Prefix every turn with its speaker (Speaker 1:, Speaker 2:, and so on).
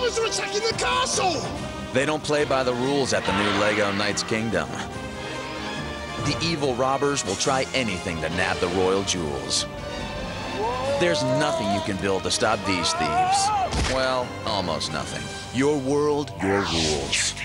Speaker 1: robbers are attacking the castle!
Speaker 2: They don't play by the rules at the new Lego Knights Kingdom. The evil robbers will try anything to nab the royal jewels. There's nothing you can build to stop these thieves. Well, almost nothing. Your world, your rules.